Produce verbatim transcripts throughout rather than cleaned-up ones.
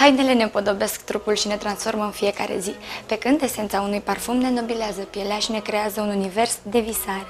Hainele ne împodobesc trupul și ne transformă în fiecare zi, pe când esența unui parfum ne nobilează pielea și ne creează un univers de visare.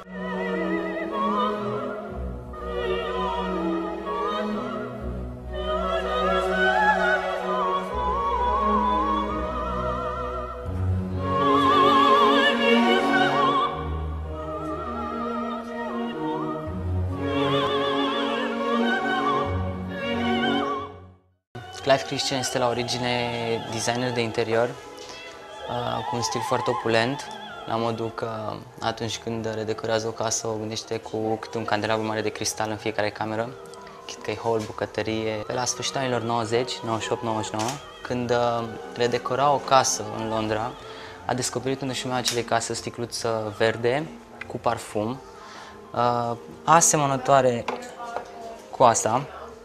Clive Christian este la origine designer de interior, cu un stil foarte opulent, la modul că atunci când redecorează o casă o gândește cu câte un candelabru mare de cristal în fiecare cameră, chit că e hall, bucătărie. Pe la sfârșitul anilor nouăzeci, nouăzeci și opt nouăzeci și nouă, când redecora o casă în Londra, a descoperit unde și-mi acelei case o sticluță verde cu parfum, asemănătoare cu asta.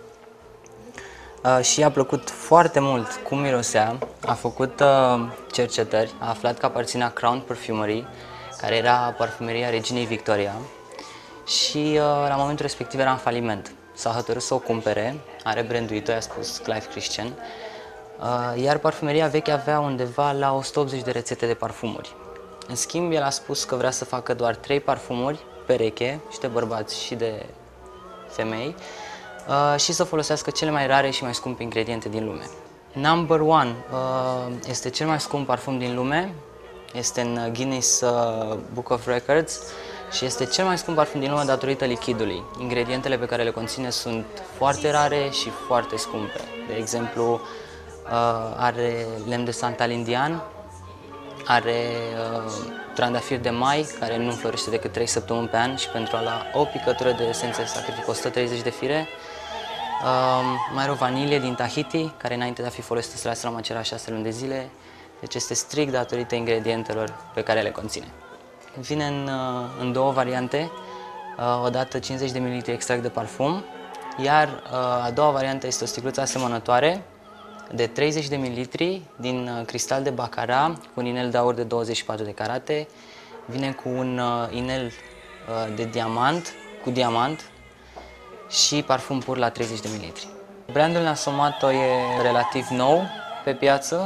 Uh, și i-a plăcut foarte mult cum mirosea, a făcut uh, cercetări, a aflat că aparținea Crown Perfumery, care era parfumeria reginei Victoria, și uh, la momentul respectiv era în faliment. S-a hotărât să o cumpere, a rebranduit-o, i-a spus Clive Christian, uh, iar parfumeria veche avea undeva la o sută optzeci de rețete de parfumuri. În schimb, el a spus că vrea să facă doar trei parfumuri pereche, și de bărbați și de femei, Uh, și să folosească cele mai rare și mai scumpe ingrediente din lume. Number One uh, este cel mai scump parfum din lume, este în Guinness uh, Book of Records și este cel mai scump parfum din lume datorită lichidului. Ingredientele pe care le conține sunt foarte rare și foarte scumpe. De exemplu, uh, are lemn de santal indian, are uh, trandafir de mai, care nu înflorește decât trei săptămâni pe an și pentru a lua o picătură de esență sacrifică o sută treizeci de fire. Uh, mai are o vanilie din Tahiti, care înainte de a fi folosită se lasă la macerat șase luni de zile, deci este strict datorită ingredientelor pe care le conține. Vine în, uh, în două variante, uh, odată cincizeci de mililitri extract de parfum, iar uh, a doua variantă este o sticluță asemănătoare, de treizeci de mililitri din cristal de baccarat cu un inel de aur de douăzeci și patru de carate, vine cu un inel de diamant, cu diamant și parfum pur la treizeci de mililitri. Brandul Nasomatto e relativ nou pe piață,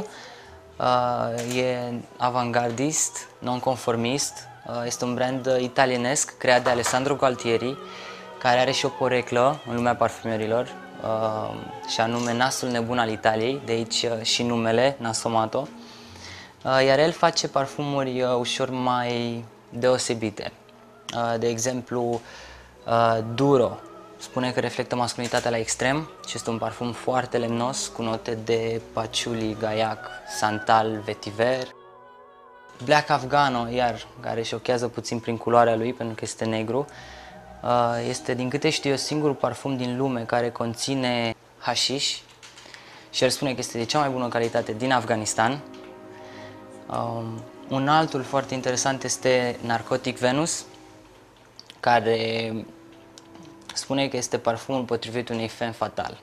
e avantgardist, nonconformist, este un brand italienesc creat de Alessandro Gualtieri, care are și o poreclă în lumea parfumerilor, Uh, și anume Nasul nebun al Italiei, de aici uh, și numele Nasomatto, uh, iar el face parfumuri uh, ușor mai deosebite. Uh, de exemplu, uh, Duro spune că reflectă masculinitatea la extrem și este un parfum foarte lemnos cu note de patchouli, gaiac, santal, vetiver. Black Afghano, iar, care șochează puțin prin culoarea lui pentru că este negru, este, din câte știu eu, singurul parfum din lume care conține hașiș și el spune că este de cea mai bună calitate din Afganistan. Um, un altul foarte interesant este Narcotic Venus, care spune că este parfumul potrivit unei femme fatale.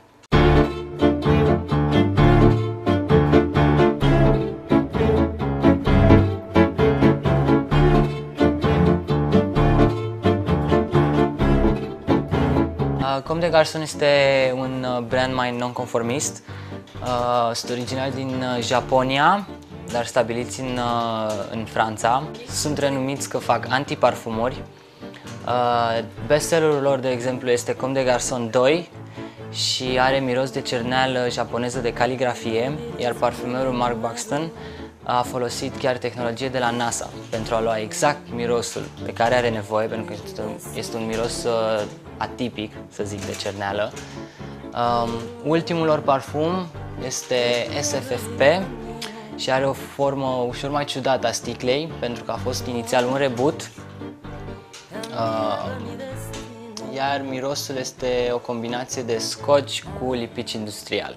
Comme des Garçons este un brand mai nonconformist, uh, sunt original din Japonia, dar stabiliți în, uh, în Franța. Sunt renumiți că fac antiparfumuri. Uh, bestsellerul lor, de exemplu, este Comme des Garçons doi și are miros de cerneală japoneză de caligrafie, iar parfumerul Mark Buxton a folosit chiar tehnologie de la NASA pentru a lua exact mirosul pe care are nevoie, pentru că este un, este un miros uh, atipic, să zic, de cerneală. Um, ultimul lor parfum este S F F P și are o formă ușor mai ciudată a sticlei, pentru că a fost inițial un reboot, uh, iar mirosul este o combinație de scotch cu lipici industrial.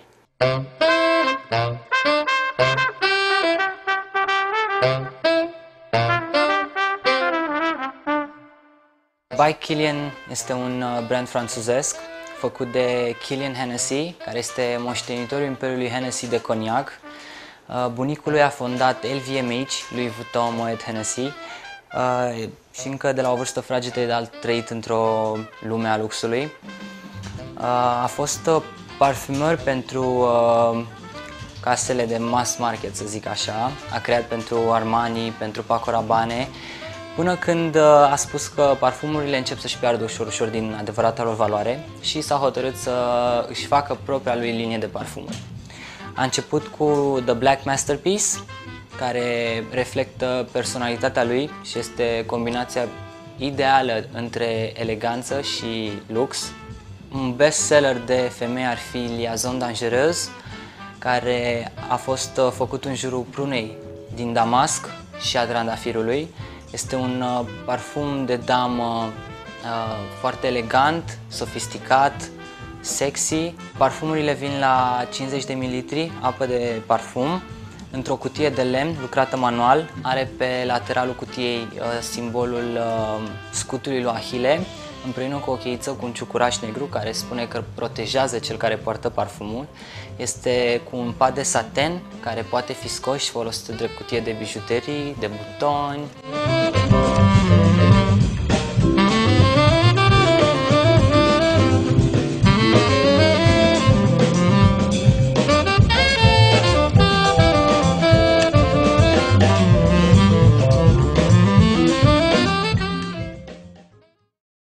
By Kilian este un brand franțuzesc făcut de Kilian Hennessy, care este moștenitorul Imperiului Hennessy de coniac. Bunicul lui a fondat L V M H, Louis Vuitton Moet Hennessy, și încă de la o vârstă fragedă a trăit într-o lume a luxului. A fost parfumeur pentru casele de mass market, să zic așa. A creat pentru Armani, pentru Paco Rabanne, până când a spus că parfumurile încep să-și piardă ușor, ușor din adevărata lor valoare și s-a hotărât să își facă propria lui linie de parfumuri. A început cu The Black Masterpiece, care reflectă personalitatea lui și este combinația ideală între eleganță și lux. Un bestseller de femei ar fi Liaison Dangereuse, care a fost făcut în jurul prunei din damasc și a trandafirului. Este un parfum de damă foarte elegant, sofisticat, sexy. Parfumurile vin la cincizeci de mililitri apă de parfum, într-o cutie de lemn lucrată manual. Are pe lateralul cutiei simbolul scutului lui Ahile, împreună cu o cheiță cu un ciucuraș negru care spune că protejează cel care poartă parfumul. Este cu un pad de saten care poate fi scos și folosit drept cutie de bijuterii, de butoni.